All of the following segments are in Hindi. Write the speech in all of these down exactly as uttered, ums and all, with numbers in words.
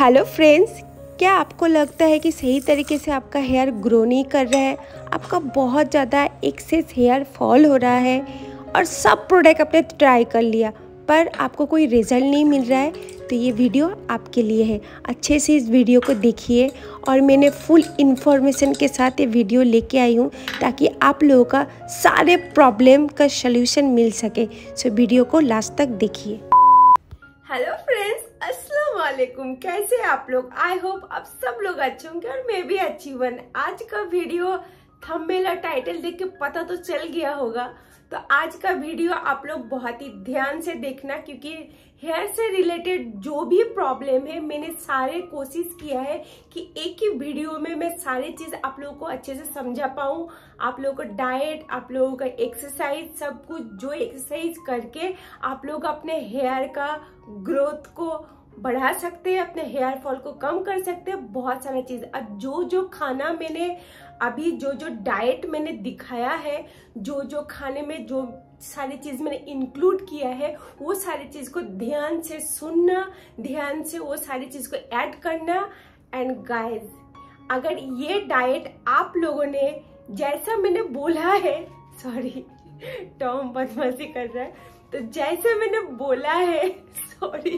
हेलो फ्रेंड्स, क्या आपको लगता है कि सही तरीके से आपका हेयर ग्रो नहीं कर रहा है, आपका बहुत ज़्यादा एक्सेस हेयर फॉल हो रहा है और सब प्रोडक्ट आपने ट्राई कर लिया पर आपको कोई रिजल्ट नहीं मिल रहा है, तो ये वीडियो आपके लिए है। अच्छे से इस वीडियो को देखिए और मैंने फुल इन्फॉर्मेशन के साथ ये वीडियो लेके आई हूँ ताकि आप लोगों का सारे प्रॉब्लम का सल्यूशन मिल सके। सो वीडियो को लास्ट तक देखिए। हेलो फ्रेंड्स, अस्सलाम वालेकुम। कैसे हैं आप लोग? आई होप आप सब लोग अच्छे होंगे और मैं भी अच्छी हूँ। आज का वीडियो थंबनेल और टाइटल देख के पता तो चल गया होगा, तो आज का वीडियो आप लोग बहुत ही ध्यान से देखना क्योंकि हेयर से रिलेटेड जो भी प्रॉब्लम है मैंने सारे कोशिश किया है कि एक ही वीडियो में मैं सारी चीज आप लोगों को अच्छे से समझा पाऊँ। आप लोगों का डाइट, आप लोगों का एक्सरसाइज, सब कुछ जो एक्सरसाइज करके आप लोग अपने हेयर का ग्रोथ को बढ़ा सकते हैं, अपने हेयर फॉल को कम कर सकते हैं, बहुत सारा चीज। अब जो जो खाना मैंने अभी जो जो डाइट मैंने दिखाया है, जो जो खाने में जो सारी चीज मैंने इंक्लूड किया है, वो सारी चीज को ध्यान से सुनना, ध्यान से वो सारी चीज को ऐड करना। एंड गाइस, अगर ये डाइट आप लोगों ने जैसा मैंने बोला है, सॉरी टॉम बदमाशी कर रहा है, तो जैसे मैंने बोला है, सॉरी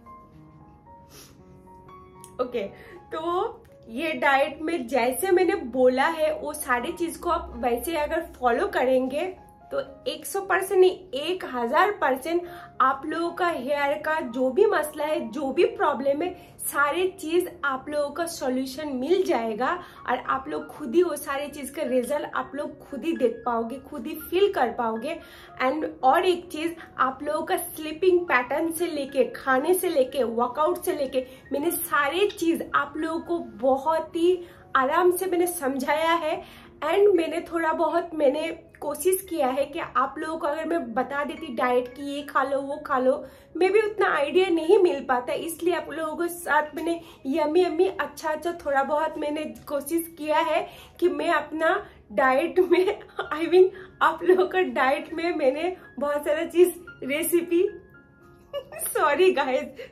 ओके okay, तो ये डाइट में जैसे मैंने बोला है वो सारी चीज को आप वैसे अगर फॉलो करेंगे तो सौ परसेंट नहीं, एक हजार परसेंट आप लोगों का हेयर का जो भी मसला है, जो भी प्रॉब्लम है, सारे चीज आप लोगों का सॉल्यूशन मिल जाएगा और आप लोग खुद ही वो सारी चीज का रिजल्ट आप लोग खुद ही देख पाओगे, खुद ही फील कर पाओगे। एंड और एक चीज, आप लोगों का स्लीपिंग पैटर्न से लेके, खाने से लेके, वर्कआउट से लेके, मैंने सारे चीज आप लोगों को बहुत ही आराम से मैंने समझाया है। एंड मैंने थोड़ा बहुत मैंने कोशिश किया है कि आप लोगों को अगर मैं बता देती डाइट की ये खा लो वो खा लो, मे भी उतना आइडिया नहीं मिल पाता, इसलिए आप लोगों के साथ मैंने यम्मी यम्मी अच्छा अच्छा थोड़ा बहुत मैंने कोशिश किया है कि मैं अपना डाइट में आई मीन आप लोगों का डाइट में मैंने बहुत सारा चीज रेसिपी सॉरी गाइस,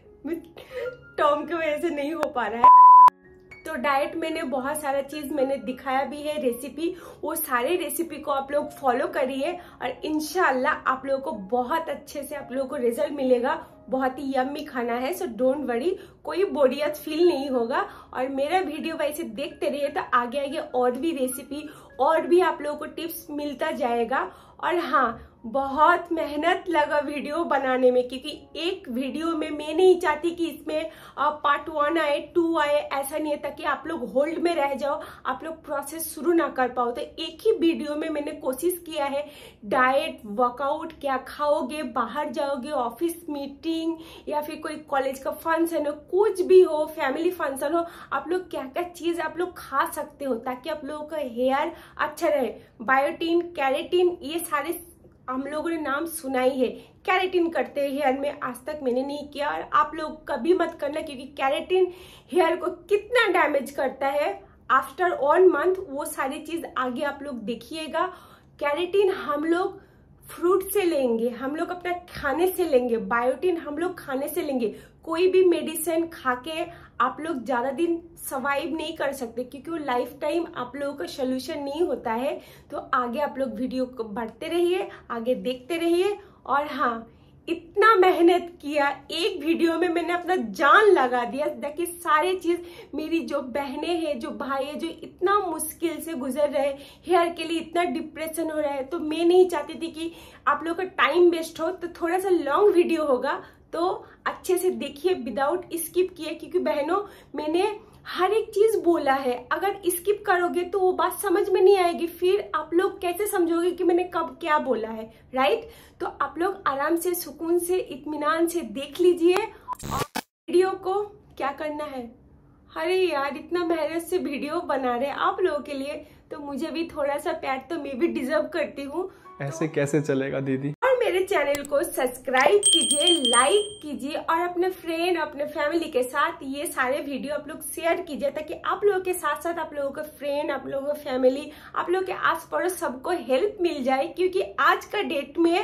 टॉम की वजह से नहीं हो पा रहा है। तो डाइट मैंने बहुत सारा चीज मैंने दिखाया भी है, रेसिपी, वो सारे रेसिपी को आप लोग फॉलो करिए और इंशाल्लाह आप लोगों को बहुत अच्छे से आप लोगों को रिजल्ट मिलेगा। बहुत ही यम्मी खाना है, सो डोंट वरी, कोई बोरियत फील नहीं होगा। और मेरा वीडियो वैसे देखते रहिए तो आगे आगे और भी रेसिपी और भी आप लोगों को टिप्स मिलता जाएगा। और हाँ, बहुत मेहनत लगा वीडियो बनाने में क्योंकि एक वीडियो में मैं नहीं चाहती कि इसमें पार्ट वन आए, टू आए, ऐसा नहीं है ताकि आप लोग होल्ड में रह जाओ, आप लोग प्रोसेस शुरू ना कर पाओ। तो एक ही वीडियो में मैंने कोशिश किया है डाइट, वर्कआउट, क्या खाओगे, बाहर जाओगे, ऑफिस मीटिंग या फिर कोई कॉलेज का फंक्शन हो, कुछ भी हो, फैमिली फंक्शन हो, आप लोग क्या क्या चीज आप लोग खा सकते हो ताकि आप लोगों का हेयर अच्छा रहे। बायोटिन, कैरेटिन, ये सारे हम लोगों ने नाम सुना ही है। कैरेटिन करते हैं हेयर में, आज तक मैंने नहीं किया और आप लोग कभी मत करना क्योंकि कैरेटिन हेयर को कितना डैमेज करता है आफ्टर वन मंथ, वो सारी चीज आगे आप लोग देखिएगा। कैरेटिन हम लोग फ्रूट से लेंगे, हम लोग अपना खाने से लेंगे, बायोटिन हम लोग खाने से लेंगे। कोई भी मेडिसिन खा के आप लोग ज्यादा दिन सर्वाइव नहीं कर सकते क्योंकि वो लाइफ टाइम आप लोगों का सोल्यूशन नहीं होता है। तो आगे आप लोग वीडियो को बढ़ते रहिए, आगे देखते रहिए। और हाँ, इतना मेहनत किया, एक वीडियो में मैंने अपना जान लगा दिया ताकि सारे चीज, मेरी जो बहनें हैं, जो भाई है, जो इतना मुश्किल से गुजर रहे हेयर के लिए, इतना डिप्रेशन हो रहा है, तो मैं नहीं चाहती थी कि आप लोगों का टाइम वेस्ट हो। तो थोड़ा सा लॉन्ग वीडियो होगा तो अच्छे से देखिए विदाउट स्किप किए, क्योंकि बहनों मैंने हर एक चीज बोला है, अगर स्किप करोगे तो वो बात समझ में नहीं आएगी, फिर आप लोग कैसे समझोगे कि मैंने कब क्या बोला है, राइट? तो आप लोग आराम से, सुकून से, इत्मीनान से देख लीजिए। और वीडियो को क्या करना है, अरे यार इतना मेहनत से वीडियो बना रहे आप लोगों के लिए, तो मुझे भी थोड़ा सा प्यार तो मैं भी डिजर्व करती हूँ। ऐसे तो कैसे चलेगा दीदी? मेरे चैनल को सब्सक्राइब कीजिए, लाइक कीजिए और अपने फ्रेंड, अपने फैमिली के साथ ये सारे वीडियो आप लोग शेयर कीजिए ताकि आप लोगों के साथ साथ आप लोगों के फ्रेंड, आप लोगों का फैमिली, आप लोगों के आस पड़ोस सबको हेल्प मिल जाए। क्योंकि आज का डेट में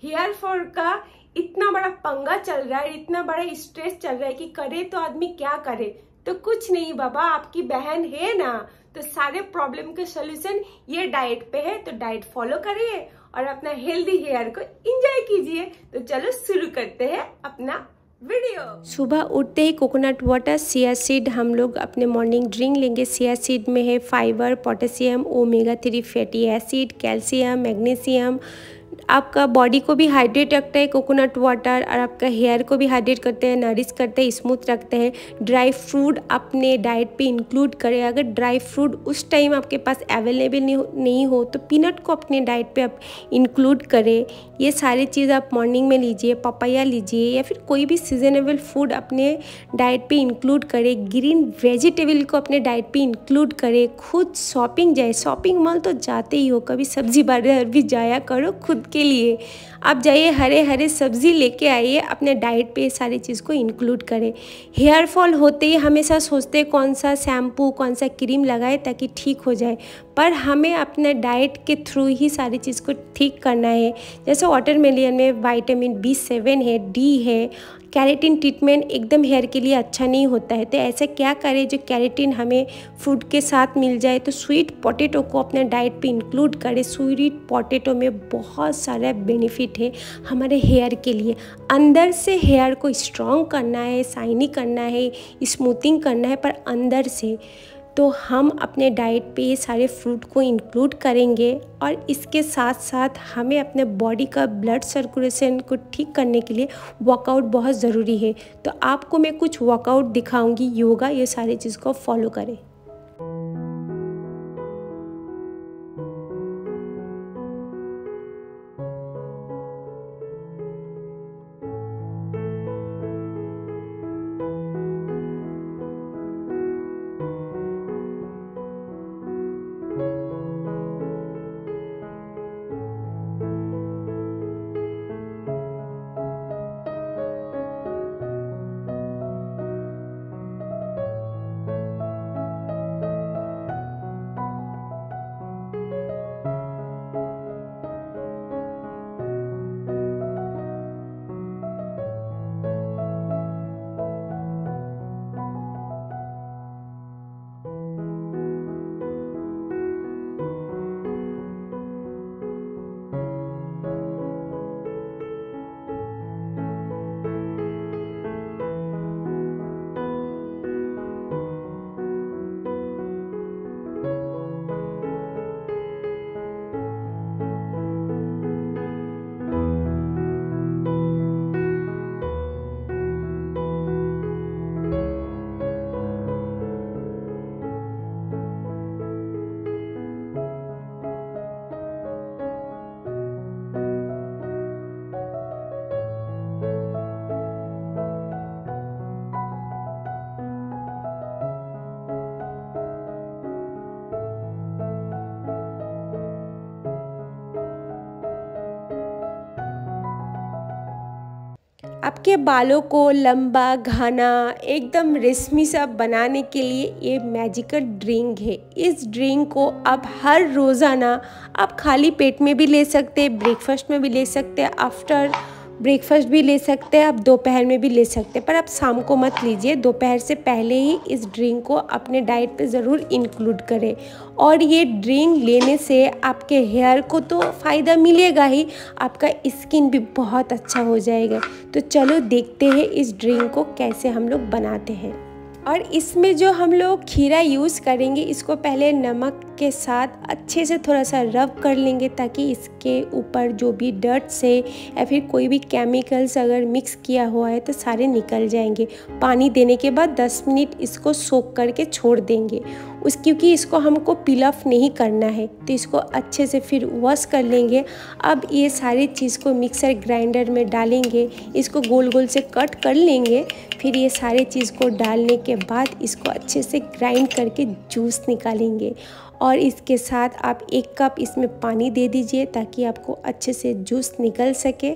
हेयर फॉल का इतना बड़ा पंगा चल रहा है, इतना बड़ा स्ट्रेस चल रहा है कि करे तो आदमी क्या करे। तो कुछ नहीं बाबा, आपकी बहन है ना, तो सारे प्रॉब्लम के सोल्यूशन ये डाइट पे है। तो डाइट फॉलो करिए और अपना हेल्दी हेयर को एंजॉय कीजिए। तो चलो शुरू करते हैं अपना वीडियो। सुबह उठते ही कोकोनट वाटर, चिया सीड हम लोग अपने मॉर्निंग ड्रिंक लेंगे। चिया सीड में है fibre, potassium, omega three fatty acid, calcium, magnesium. आपका बॉडी को भी हाइड्रेट रखता है कोकोनट वाटर, और आपका हेयर को भी हाइड्रेट करते हैं, नरिश करते हैं, स्मूथ रखते हैं। ड्राई फ्रूट अपने डाइट पे इंक्लूड करें। अगर ड्राई फ्रूट उस टाइम आपके पास अवेलेबल नहीं हो, नहीं हो तो पीनट को अपने डाइट पे आप इंक्लूड करें। ये सारी चीज़ आप मॉर्निंग में लीजिए। पपाया लीजिए या फिर कोई भी सीजनेबल फूड अपने डाइट पे इंक्लूड करें। ग्रीन वेजिटेबल को अपने डाइट पे इंक्लूड करें। खुद शॉपिंग जाए, शॉपिंग मॉल तो जाते ही हो, कभी सब्जी बाजार भी जाया करो खुद के लिए। आप जाइए, हरे हरे सब्जी लेके आइए, अपने डाइट पे सारी चीज़ को इंक्लूड करें। हेयर फॉल होते ही हमेशा सोचते हैं कौन सा शैम्पू, कौन सा क्रीम लगाए ताकि ठीक हो जाए, पर हमें अपने डाइट के थ्रू ही सारी चीज़ को ठीक करना है। जैसे वाटरमेलन में विटामिन बी सेवन है, डी है। कैरेटिन ट्रीटमेंट एकदम हेयर के लिए अच्छा नहीं होता है, तो ऐसे क्या करें जो कैरेटिन हमें फूड के साथ मिल जाए। तो स्वीट पोटैटो को अपने डाइट पे इंक्लूड करें। स्वीट पोटैटो में बहुत सारा बेनिफिट है हमारे हेयर के लिए। अंदर से हेयर को स्ट्रॉन्ग करना है, शाइनी करना है, स्मूथिंग करना है, पर अंदर से। तो हम अपने डाइट पे ये सारे फ्रूट को इंक्लूड करेंगे, और इसके साथ साथ हमें अपने बॉडी का ब्लड सर्कुलेशन को ठीक करने के लिए वर्कआउट बहुत ज़रूरी है। तो आपको मैं कुछ वर्कआउट दिखाऊंगी, योगा, ये सारी चीज़ को फॉलो करें। आपके बालों को लंबा, घना, एकदम रेशमी सा बनाने के लिए ये मैजिकल ड्रिंक है। इस ड्रिंक को आप हर रोज़ाना आप खाली पेट में भी ले सकते हैं, ब्रेकफास्ट में भी ले सकते हैं, आफ्टर ब्रेकफास्ट भी ले सकते हैं, आप दोपहर में भी ले सकते हैं, पर आप शाम को मत लीजिए। दोपहर से पहले ही इस ड्रिंक को अपने डाइट पे ज़रूर इंक्लूड करें। और ये ड्रिंक लेने से आपके हेयर को तो फ़ायदा मिलेगा ही, आपका स्किन भी बहुत अच्छा हो जाएगा। तो चलो देखते हैं इस ड्रिंक को कैसे हम लोग बनाते हैं। और इसमें जो हम लोग खीरा यूज़ करेंगे, इसको पहले नमक के साथ अच्छे से थोड़ा सा रब कर लेंगे, ताकि इसके ऊपर जो भी डर्ट्स है या फिर कोई भी केमिकल्स अगर मिक्स किया हुआ है तो सारे निकल जाएंगे। पानी देने के बाद दस मिनट इसको सोक करके छोड़ देंगे उस क्योंकि इसको हमको पील ऑफ नहीं करना है, तो इसको अच्छे से फिर वॉश कर लेंगे। अब ये सारी चीज़ को मिक्सर ग्राइंडर में डालेंगे, इसको गोल गोल से कट कर लेंगे। फिर ये सारे चीज़ को डालने के बाद इसको अच्छे से ग्राइंड करके जूस निकालेंगे। और इसके साथ आप एक कप इसमें पानी दे दीजिए ताकि आपको अच्छे से जूस निकल सके।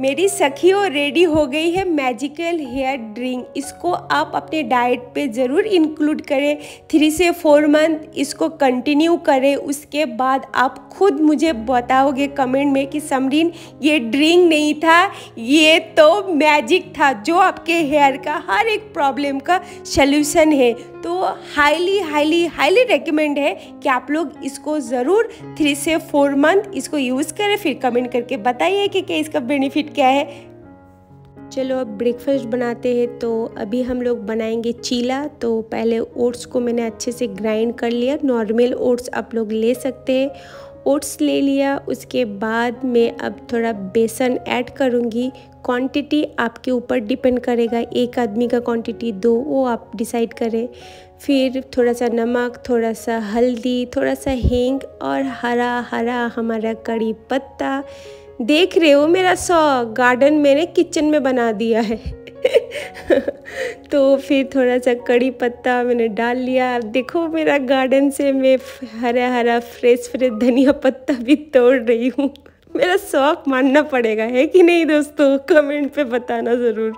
मेरी सखियों रेडी हो गई है मैजिकल हेयर ड्रिंक। इसको आप अपने डाइट पे ज़रूर इंक्लूड करें। थ्री से फोर मंथ इसको कंटिन्यू करें। उसके बाद आप खुद मुझे बताओगे कमेंट में कि समरीन ये ड्रिंक नहीं था, ये तो मैजिक था जो आपके हेयर का हर एक प्रॉब्लम का सल्यूशन है। तो हाईली हाईली हाईली रेकमेंड है कि आप लोग इसको ज़रूर थ्री से फोर मंथ इसको यूज़ करें। फिर कमेंट करके बताइए कि क्या इसका बेनिफिट क्या है। चलो अब ब्रेकफास्ट बनाते हैं। तो अभी हम लोग बनाएंगे चीला। तो पहले ओट्स को मैंने अच्छे से ग्राइंड कर लिया। नॉर्मल ओट्स आप लोग ले सकते हैं। ओट्स ले लिया। उसके बाद मैं अब थोड़ा बेसन ऐड करूँगी। क्वांटिटी आपके ऊपर डिपेंड करेगा, एक आदमी का क्वांटिटी दो, वो आप डिसाइड करें। फिर थोड़ा सा नमक, थोड़ा सा हल्दी, थोड़ा सा हींग और हरा हरा हमारा कड़ी पत्ता। देख रहे हो मेरा सौ गार्डन मैंने किचन में बना दिया है। तो फिर थोड़ा सा कड़ी पत्ता मैंने डाल लिया। अब देखो मेरा गार्डन से मैं हरा हरा फ्रेश फ्रेश धनिया पत्ता भी तोड़ रही हूँ। मेरा शौक मानना पड़ेगा, है कि नहीं दोस्तों? कमेंट पे बताना ज़रूर।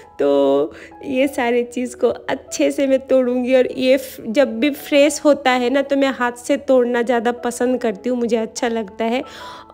तो ये सारे चीज़ को अच्छे से मैं तोड़ूंगी। और ये जब भी फ्रेश होता है ना तो मैं हाथ से तोड़ना ज़्यादा पसंद करती हूँ, मुझे अच्छा लगता है।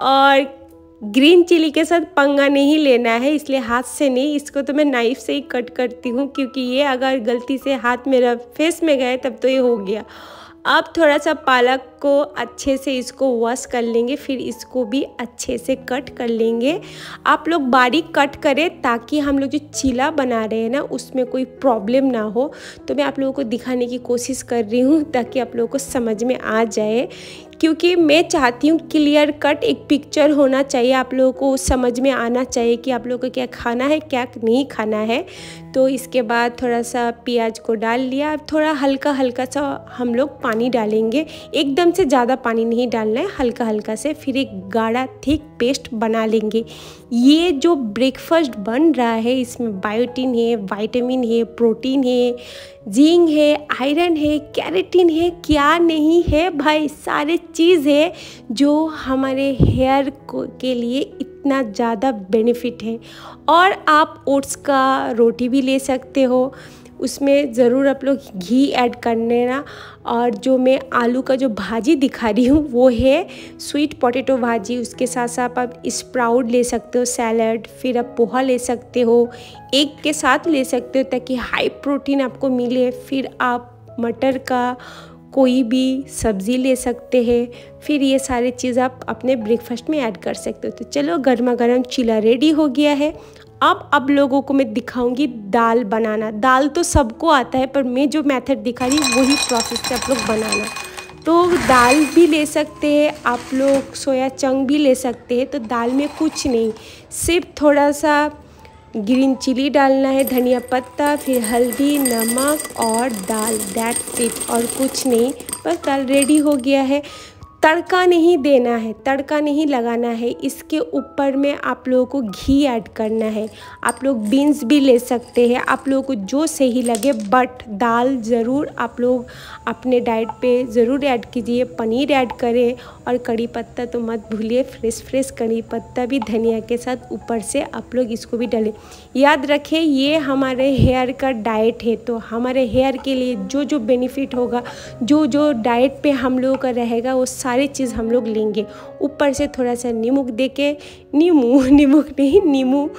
और ग्रीन चिली के साथ पंगा नहीं लेना है, इसलिए हाथ से नहीं, इसको तो मैं नाइफ से ही कट करती हूँ, क्योंकि ये अगर गलती से हाथ मेरा फेस में गए तब तो ये हो गया। अब थोड़ा सा पालक को अच्छे से इसको वॉश कर लेंगे, फिर इसको भी अच्छे से कट कर लेंगे। आप लोग बारीक कट करें ताकि हम लोग जो चीला बना रहे हैं ना उसमें कोई प्रॉब्लम ना हो। तो मैं आप लोगों को दिखाने की कोशिश कर रही हूँ ताकि आप लोगों को समझ में आ जाए, क्योंकि मैं चाहती हूँ क्लियर कट एक पिक्चर होना चाहिए। आप लोगों को समझ में आना चाहिए कि आप लोगों को क्या खाना है क्या नहीं खाना है। तो इसके बाद थोड़ा सा प्याज को डाल लिया। अब थोड़ा हल्का हल्का सा हम लोग पानी डालेंगे, एकदम से ज़्यादा पानी नहीं डालना है, हल्का हल्का से। फिर एक गाढ़ा थिक पेस्ट बना लेंगे। ये जो ब्रेकफास्ट बन रहा है इसमें बायोटिन है, विटामिन है, प्रोटीन है, जिंक है, आयरन है, कैरेटिन है, क्या नहीं है भाई, सारे चीज़ है जो हमारे हेयर को के लिए इतना ज़्यादा बेनिफिट है। और आप ओट्स का रोटी भी ले सकते हो, उसमें ज़रूर आप लोग घी ऐड कर लेना। और जो मैं आलू का जो भाजी दिखा रही हूँ वो है स्वीट पोटैटो भाजी। उसके साथ साथ आप स्प्राउट ले सकते हो, सैलड, फिर आप पोहा ले सकते हो, एग के साथ ले सकते हो ताकि हाई प्रोटीन आपको मिले। फिर आप मटर का कोई भी सब्ज़ी ले सकते हैं। फिर ये सारी चीज़ आप अपने ब्रेकफास्ट में ऐड कर सकते हो। तो चलो गर्मा गर्म चीला रेडी हो गया है। अब अब लोगों को मैं दिखाऊंगी दाल बनाना। दाल तो सबको आता है, पर मैं जो मेथड दिखा रही हूँ वही प्रोसेस से आप लोग बनाना। तो दाल भी ले सकते हैं आप लोग, सोया चंक भी ले सकते हैं। तो दाल में कुछ नहीं, सिर्फ थोड़ा सा ग्रीन चिली डालना है, धनिया पत्ता, फिर हल्दी, नमक और दाल, दैट्स इट, और कुछ नहीं। बस दाल रेडी हो गया है। तड़का नहीं देना है, तड़का नहीं लगाना है। इसके ऊपर में आप लोगों को घी ऐड करना है। आप लोग बीन्स भी ले सकते हैं, आप लोगों को जो सही लगे, बट दाल ज़रूर आप लोग अपने डाइट पे ज़रूर ऐड कीजिए। पनीर ऐड करें और कड़ी पत्ता तो मत भूलिए, फ्रेश फ्रेश कड़ी पत्ता भी धनिया के साथ ऊपर से आप लोग इसको भी डालें। याद रखें ये हमारे हेयर का डाइट है, तो हमारे हेयर के लिए जो जो बेनिफिट होगा, जो जो डाइट पे हम लोगों का रहेगा, वो सारी चीज़ हम लोग लेंगे। ऊपर से थोड़ा सा नींबू दे के, नींबू नींबू नहीं नींबू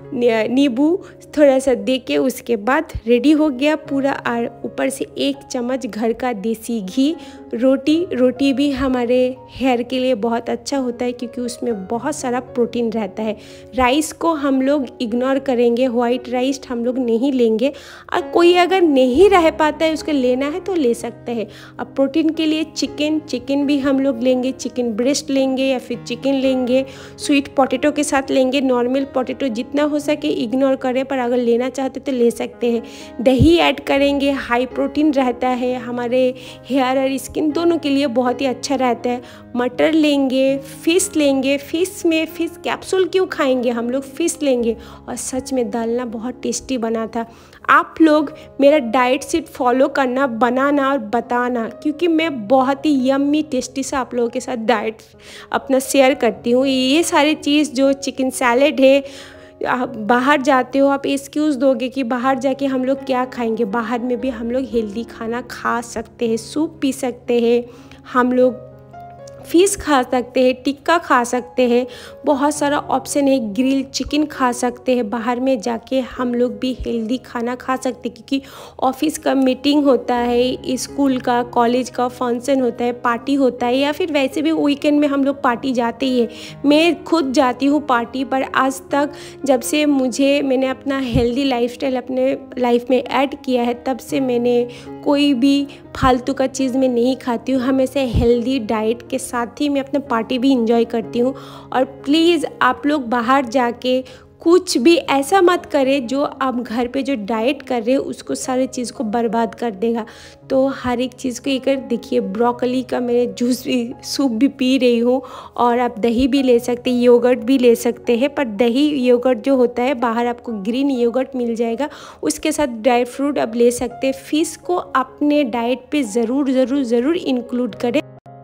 नींबू थोड़ा सा दे के उसके बाद रेडी हो गया पूरा। और ऊपर से एक चम्मच घर का देसी घी। रोटी रोटी भी हमारे हेयर के लिए बहुत अच्छा होता है क्योंकि उसमें बहुत सारा प्रोटीन रहता है। राइस को हम लोग इग्नोर करेंगे, वाइट राइस हम लोग नहीं लेंगे। और कोई अगर नहीं रह पाता है, उसको लेना है तो ले सकते हैं। अब प्रोटीन के लिए चिकन चिकन भी हम लोग लेंगे, चिकन ब्रेस्ट लेंगे या फिर चिकन लेंगे, स्वीट पोटैटो के साथ लेंगे। नॉर्मल पोटैटो जितना हो सके इग्नोर करें, पर अगर लेना चाहते तो ले सकते हैं। दही ऐड करेंगे, हाई प्रोटीन रहता है, हमारे हेयर और स्किन दोनों के लिए बहुत ही अच्छा रहता है। मटर लेंगे, फिश लेंगे, फिश में फिश कैप्सूल क्यों खाएंगे, हम लोग फिश लेंगे। और सच में डालना बहुत टेस्टी बना था। आप लोग मेरा डाइट शीट फॉलो करना, बनाना और बताना, क्योंकि मैं बहुत ही यम्मी टेस्टी से आप लोगों के साथ डाइट अपना शेयर करती हूँ। ये सारी चीज़ जो चिकन सैलेड है, बाहर जाते हो, आप एक्सक्यूज़ दोगे कि बाहर जाके हम लोग क्या खाएंगे। बाहर में भी हम लोग हेल्दी खाना खा सकते हैं, सूप पी सकते हैं, हम लोग फ़िश खा सकते हैं, टिक्का खा सकते हैं, बहुत सारा ऑप्शन है। ग्रिल चिकन खा सकते हैं। बाहर में जाके हम लोग भी हेल्दी खाना खा सकते हैं, क्योंकि ऑफिस का मीटिंग होता है, स्कूल का, कॉलेज का फंक्शन होता है, पार्टी होता है, या फिर वैसे भी वीकेंड में हम लोग पार्टी जाते ही है। मैं खुद जाती हूँ पार्टी, पर आज तक जब से मुझे मैंने अपना हेल्दी लाइफस्टाइल अपने लाइफ में ऐड किया है, तब से मैंने कोई भी फालतू का चीज़ मैं नहीं खाती हूँ। हमेशा हेल्दी डाइट के साथ ही मैं अपना पार्टी भी इंजॉय करती हूँ। और प्लीज़ आप लोग बाहर जाके कुछ भी ऐसा मत करें जो आप घर पे जो डाइट कर रहे हो उसको सारी चीज़ को बर्बाद कर देगा। तो हर एक चीज़ को एक देखिए, ब्रोकली का मैं जूस भी, सूप भी पी रही हूँ, और आप दही भी ले सकते हैं, योगर्ट भी ले सकते हैं। पर दही योगर्ट जो होता है बाहर आपको ग्रीन योगर्ट मिल जाएगा, उसके साथ ड्राई फ्रूट आप ले सकते हैं। फिश को अपने डाइट पे ज़रूर ज़रूर ज़रूर इंक्लूड करें।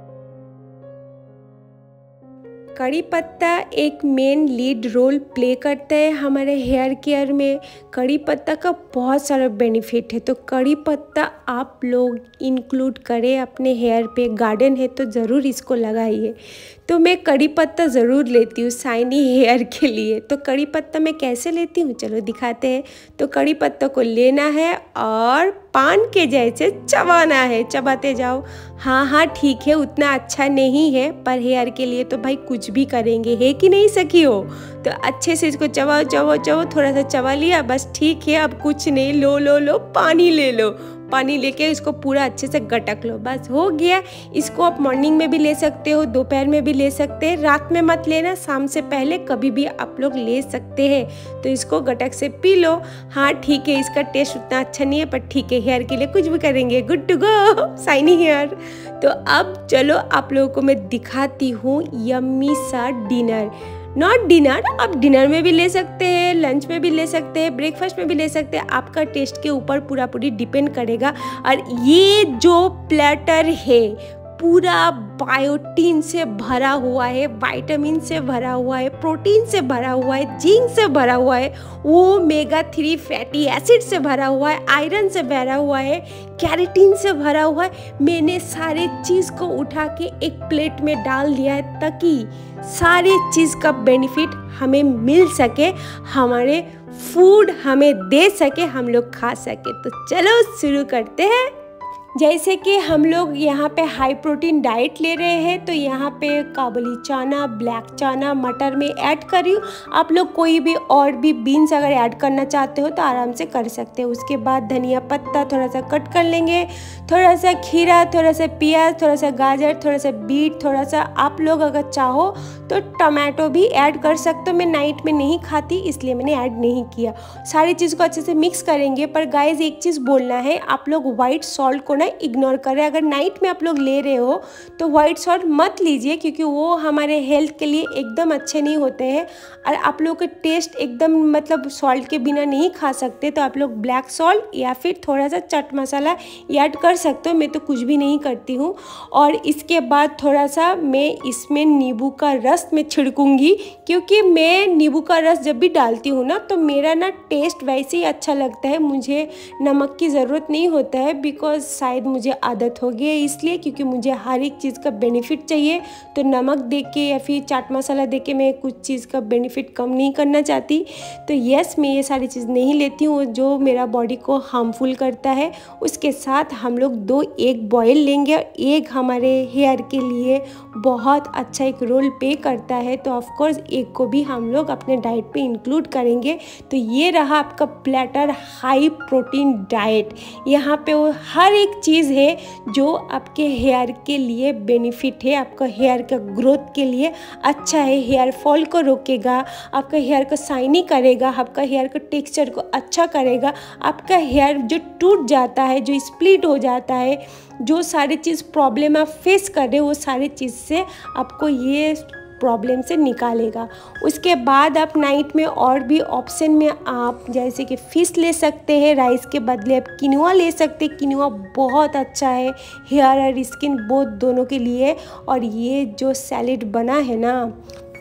कड़ी पत्ता एक मेन लीड रोल प्ले करता है हमारे हेयर केयर में। कड़ी पत्ता का बहुत सारा बेनिफिट है, तो कड़ी पत्ता आप लोग इंक्लूड करें अपने हेयर पे। गार्डन है तो ज़रूर इसको लगाइए। तो मैं कड़ी पत्ता ज़रूर लेती हूँ शाइनी हेयर के लिए। तो कड़ी पत्ता मैं कैसे लेती हूँ चलो दिखाते हैं। तो कड़ी पत्ता को लेना है और पान के जैसे चबाना है, चबाते जाओ। हाँ हाँ ठीक है, उतना अच्छा नहीं है, पर हेयर के लिए तो भाई कुछ भी करेंगे, है कि नहीं सखी हो। तो अच्छे से इसको चबाओ चबाओ चबाओ, थोड़ा सा चबा लिया, बस ठीक है। अब कुछ नहीं, लो लो लो पानी ले लो, पानी लेके इसको पूरा अच्छे से गटक लो, बस हो गया। इसको आप मॉर्निंग में भी ले सकते हो, दोपहर में भी ले सकते हैं। रात में मत लेना, शाम से पहले कभी भी आप लोग ले सकते हैं। तो इसको गटक से पी लो। हाँ ठीक है, इसका टेस्ट उतना अच्छा नहीं है, पर ठीक है, हेयर के लिए कुछ भी करेंगे, good to go, shiny hair. तो अब चलो आप लोगों को मैं दिखाती हूँ यम्मी सा डिनर। नॉट डिनर, आप डिनर में भी ले सकते हैं, लंच में भी ले सकते हैं, ब्रेकफास्ट में भी ले सकते हैं, आपका टेस्ट के ऊपर पूरा पूरी डिपेंड करेगा। और ये जो प्लेटर है पूरा बायोटीन से भरा हुआ है, विटामिन से भरा हुआ है, प्रोटीन से भरा हुआ है, जिंक से भरा हुआ है, वो मेगा थ्री फैटी एसिड से भरा हुआ है, आयरन से भरा हुआ है, कैरेटीन से भरा हुआ है। मैंने सारे चीज़ को उठा के एक प्लेट में डाल दिया है ताकि सारे चीज़ का बेनिफिट हमें मिल सके, हमारे फूड हमें दे सके, हम लोग खा सके। तो चलो शुरू करते हैं। जैसे कि हम लोग यहाँ पे हाई प्रोटीन डाइट ले रहे हैं, तो यहाँ पे काबुली चना, ब्लैक चना, मटर में ऐड कर रही हूँ। आप लोग कोई भी और भी बीन्स अगर ऐड करना चाहते हो तो आराम से कर सकते हो। उसके बाद धनिया पत्ता थोड़ा सा कट कर लेंगे, थोड़ा सा खीरा, थोड़ा सा प्याज, थोड़ा सा गाजर, थोड़ा सा बीट, थोड़ा सा आप लोग अगर चाहो तो टमाटो भी ऐड कर सकते हो। मैं नाइट में नहीं खाती इसलिए मैंने ऐड नहीं किया। सारी चीज़ को अच्छे से मिक्स करेंगे। पर गाइज एक चीज़ बोलना है, आप लोग वाइट सॉल्ट को ना इग्नोर करें। अगर नाइट में आप लोग ले रहे हो तो वाइट सॉल्ट मत लीजिए, क्योंकि वो हमारे हेल्थ के लिए एकदम अच्छे नहीं होते हैं। और आप लोग के टेस्ट एकदम मतलब सॉल्ट के बिना नहीं खा सकते, तो आप लोग ब्लैक सॉल्ट या फिर थोड़ा सा चाट मसाला ऐड कर सकते हो। मैं तो कुछ भी नहीं करती हूँ। और इसके बाद थोड़ा सा मैं इसमें नींबू का रस में छिड़कूंगी, क्योंकि मैं नींबू का रस जब भी डालती हूँ ना तो मेरा ना टेस्ट वैसे ही अच्छा लगता है। मुझे नमक की ज़रूरत नहीं होता है, बिकॉज शायद मुझे आदत हो गई है इसलिए, क्योंकि मुझे हर एक चीज़ का बेनिफिट चाहिए। तो नमक दे के या फिर चाट मसाला दे के मैं कुछ चीज़ का बेनिफिट कम नहीं करना चाहती। तो यस, मैं ये सारी चीज़ नहीं लेती हूँ जो मेरा बॉडी को हार्मफुल करता है। उसके साथ हम लोग दो एग बॉयल लेंगे। एग हमारे हेयर के लिए बहुत अच्छा एक रोल पे करता है, तो ऑफ कोर्स एग को भी हम लोग अपने डाइट पे इंक्लूड करेंगे। तो ये रहा आपका प्लेटर हाई प्रोटीन डाइट। यहाँ पे वो हर एक चीज़ है जो आपके हेयर के लिए बेनिफिट है, आपका हेयर का ग्रोथ के लिए अच्छा है, हेयर फॉल को रोकेगा, आपका हेयर को शाइनी करेगा, आपका हेयर का टेक्सचर को अच्छा करेगा। आपका हेयर जो टूट जाता है, जो स्प्लिट हो जाता है, जो सारी चीज़ प्रॉब्लम आप फेस कर रहे हो, वो सारी चीज़ से आपको ये प्रॉब्लम से निकालेगा। उसके बाद आप नाइट में और भी ऑप्शन में आप जैसे कि फ़िश ले सकते हैं, राइस के बदले आप किनुआ ले सकते हैं। किनुआ बहुत अच्छा है हेयर और स्किन बोथ दोनों के लिए। और ये जो सैलेड बना है ना,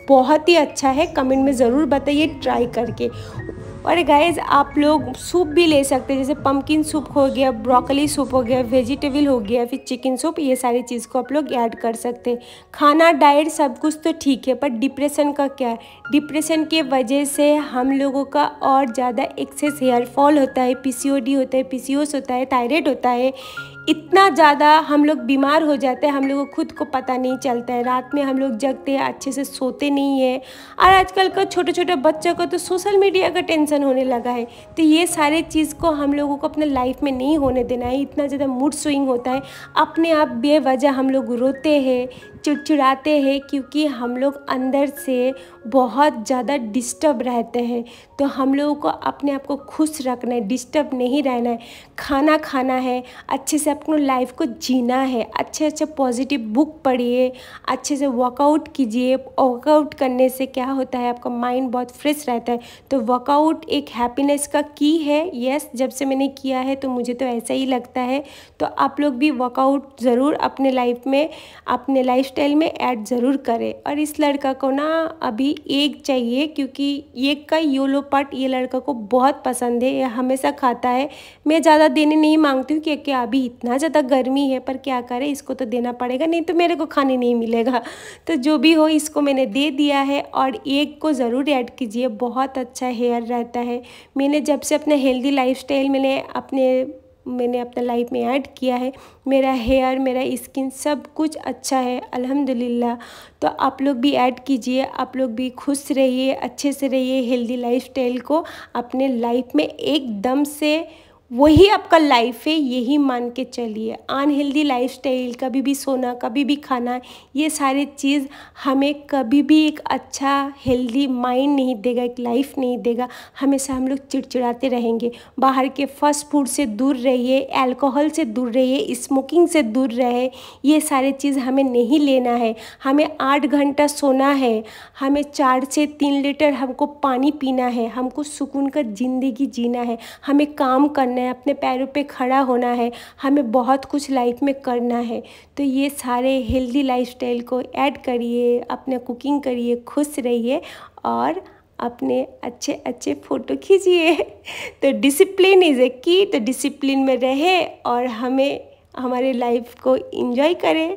बहुत ही अच्छा है। कमेंट में ज़रूर बताइए ट्राई करके। और गाइस आप लोग सूप भी ले सकते हैं, जैसे पम्पकिन सूप हो गया, ब्रोकली सूप हो गया, वेजिटेबल हो गया, फिर चिकन सूप, ये सारी चीज़ को आप लोग ऐड कर सकते हैं। खाना डाइट सब कुछ तो ठीक है, पर डिप्रेशन का क्या है? डिप्रेशन के वजह से हम लोगों का और ज़्यादा एक्सेस हेयर फॉल होता है, पीसीओडी होता है, पीसीओएस होता है, थायराइड होता है। इतना ज़्यादा हम लोग बीमार हो जाते हैं, हम लोगों को खुद को पता नहीं चलता है। रात में हम लोग जगते हैं, अच्छे से सोते नहीं है। और आजकल का छोटे छोटे बच्चों को तो सोशल मीडिया का टेंशन होने लगा है। तो ये सारे चीज़ को हम लोगों को अपने लाइफ में नहीं होने देना है। इतना ज़्यादा मूड स्विंग होता है, अपने आप बेवजह हम लोग रोते हैं, चिड़चिड़ाते हैं, क्योंकि हम लोग अंदर से बहुत ज़्यादा डिस्टर्ब रहते हैं। तो हम लोगों को अपने आप को खुश रखना है, डिस्टर्ब नहीं रहना है। खाना खाना है, अच्छे से अपनी लाइफ को जीना है। अच्छे अच्छे पॉजिटिव बुक पढ़िए, अच्छे से वर्कआउट कीजिए। वर्कआउट करने से क्या होता है, आपका माइंड बहुत फ्रेश रहता है। तो वर्कआउट एक हैप्पीनेस का की है। यस, जब से मैंने किया है तो मुझे तो ऐसा ही लगता है। तो आप लोग भी वर्कआउट ज़रूर अपने लाइफ में, अपने लाइफ स्टाइल में ऐड ज़रूर करें। और इस लड़का को ना अभी एक चाहिए, क्योंकि एक का योलो पार्ट ये लड़का को बहुत पसंद है, ये हमेशा खाता है। मैं ज़्यादा देने नहीं मांगती हूँ, क्योंकि अभी इतना ज़्यादा गर्मी है, पर क्या करें, इसको तो देना पड़ेगा, नहीं तो मेरे को खाने नहीं मिलेगा। तो जो भी हो, इसको मैंने दे दिया है। और एक को ज़रूर ऐड कीजिए, बहुत अच्छा हेयर रहता है। मैंने जब से अपना हेल्दी लाइफस्टाइल मैंने अपने मैंने अपना लाइफ में ऐड किया है, मेरा हेयर, मेरा स्किन सब कुछ अच्छा है अल्हम्दुलिल्लाह। तो आप लोग भी ऐड कीजिए, आप लोग भी खुश रहिए, अच्छे से रहिए। हेल्दी लाइफस्टाइल को अपने लाइफ में एकदम से, वही आपका लाइफ है, यही मान के चलिए। अनहेल्दी लाइफस्टाइल, कभी भी सोना, कभी भी खाना, ये सारी चीज़ हमें कभी भी एक अच्छा हेल्दी माइंड नहीं देगा, एक लाइफ नहीं देगा। हमेशा हम लोग चिड़चिड़ाते रहेंगे। बाहर के फास्ट फूड से दूर रहिए, अल्कोहल से दूर रहिए, स्मोकिंग से दूर रहे। ये सारी चीज़ हमें नहीं लेना है। हमें आठ घंटा सोना है, हमें चार से तीन लीटर हमको पानी पीना है, हमको सुकून का ज़िंदगी जीना है, हमें काम करना है, अपने पैरों पे खड़ा होना है, हमें बहुत कुछ लाइफ में करना है। तो ये सारे हेल्दी लाइफस्टाइल को ऐड करिए, अपने कुकिंग करिए, खुश रहिए और अपने अच्छे अच्छे फ़ोटो खींचिए। तो डिसिप्लिन इज़ ए की। तो डिसिप्लिन में रहे और हमें हमारे लाइफ को एंजॉय करें।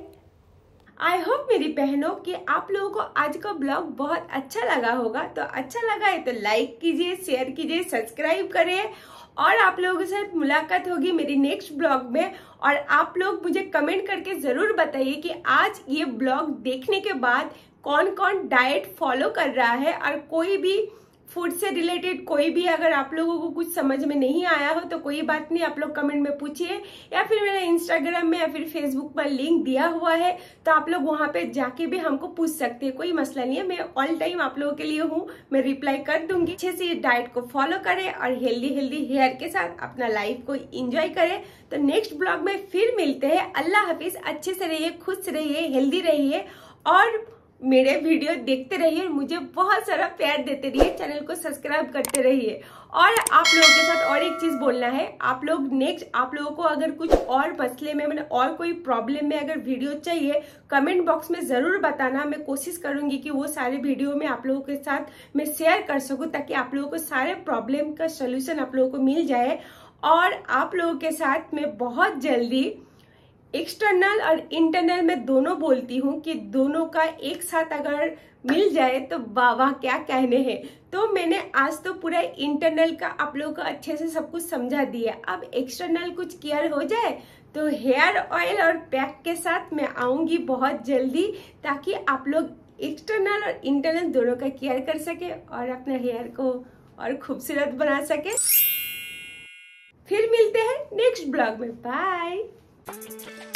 आई होप मेरी बहनों कि आप लोगों को आज का ब्लॉग बहुत अच्छा लगा होगा। तो अच्छा लगा है तो लाइक कीजिए, शेयर कीजिए, सब्सक्राइब करें। और आप लोगों के साथ मुलाकात होगी मेरी नेक्स्ट ब्लॉग में। और आप लोग मुझे कमेंट करके ज़रूर बताइए कि आज ये ब्लॉग देखने के बाद कौन कौन डाइट फॉलो कर रहा है। और कोई भी फूड से रिलेटेड कोई भी अगर आप लोगों को कुछ समझ में नहीं आया हो तो कोई बात नहीं, आप लोग कमेंट में पूछिए, या फिर मेरा इंस्टाग्राम में या फिर फेसबुक पर लिंक दिया हुआ है, तो आप लोग वहां पे जाके भी हमको पूछ सकते हैं। कोई मसला नहीं है, मैं ऑल टाइम आप लोगों के लिए हूँ, मैं रिप्लाई कर दूंगी। अच्छे से ये डाइट को फॉलो करें और हेल्दी हेल्दी हेयर के साथ अपना लाइफ को इंजॉय करें। तो नेक्स्ट ब्लॉग में फिर मिलते हैं। अल्लाह हाफिज। अच्छे से रहिए, खुश रहिए, हेल्दी रहिए और मेरे वीडियो देखते रहिए, मुझे बहुत सारा प्यार देते रहिए, चैनल को सब्सक्राइब करते रहिए। और आप लोगों के साथ और एक चीज बोलना है, आप लोग नेक्स्ट आप लोगों को अगर कुछ और मसले में, मैंने और कोई प्रॉब्लम में अगर वीडियो चाहिए, कमेंट बॉक्स में जरूर बताना। मैं कोशिश करूंगी कि वो सारे वीडियो में आप लोगों के साथ मैं शेयर कर सकूं, ताकि आप लोगों को सारे प्रॉब्लम का सोल्यूशन आप लोगों को मिल जाए। और आप लोगों के साथ मैं बहुत जल्दी एक्सटर्नल और इंटरनल में दोनों बोलती हूँ कि दोनों का एक साथ अगर मिल जाए तो वाह वाह क्या कहने हैं। तो मैंने आज तो पूरा इंटरनल का आप लोगों को अच्छे से सब कुछ समझा दिया। अब एक्सटर्नल कुछ क्लियर हो जाए तो हेयर ऑयल और पैक के साथ मैं आऊंगी बहुत जल्दी, ताकि आप लोग एक्सटर्नल और इंटरनल दोनों का केयर कर सके और अपने हेयर को और खूबसूरत बना सके। फिर मिलते हैं नेक्स्ट ब्लॉग में। बाय।